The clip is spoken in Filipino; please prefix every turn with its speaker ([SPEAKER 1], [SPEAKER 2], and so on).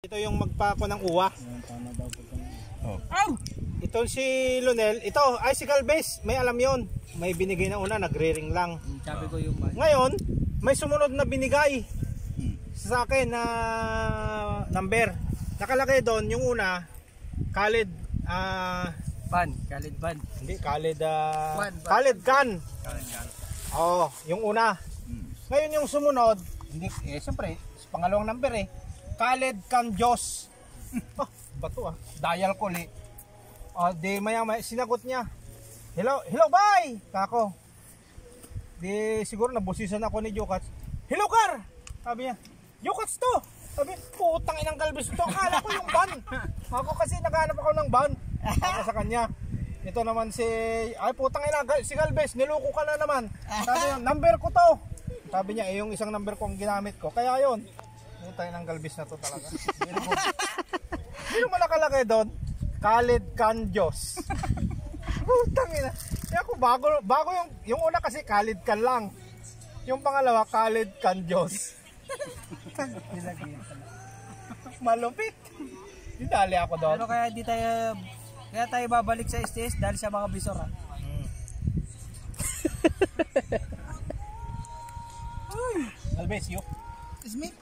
[SPEAKER 1] Ito yung magpako ng uwa. Oh. Ito si Lonel. Ito ay si Galvez. May alam yon. May binigay na una, nagre-ring lang.
[SPEAKER 2] Sabi ko yung
[SPEAKER 1] ngayon, may sumunod na binigay sa akin na number. Nakalagay doon yung una, Khalid
[SPEAKER 2] Khalid Ban.
[SPEAKER 1] Hindi, Khalid Khalid Khan. Oh, yung una. Ngayon yung sumunod, hindi siyempre, pangalawang number Khalid Khan Jos. Bato dial ko li. Di maya sinagot niya. Hello, bye. Kako. Di siguro nabusisan ako ni Jokats. Hello, Kar. Sabi niya, Jokats to. Sabi, putang inang Galvez to. Akala ko yung van. Ako kasi naghanap ako ng van. Ako sa kanya. Ito naman ay putang ina, si Galvez, niloko ka na naman. Sabi niya, number ko to. Sabi niya, yung isang number kong ginamit ko. Kaya yun. Putang inang Galvez na to talaga. Hindi naman nakalagay doon. Khalid Khan Jos. Putang ina. Kaya ako bago yung una kasi Khalid Khan lang. Yung pangalawa Khalid Khan Jos. Malupit. Dinali ako doon.
[SPEAKER 2] Pero kaya tayo babalik sa STS dahil sa mga bisor ha.
[SPEAKER 1] Galvez, you.
[SPEAKER 2] It's me.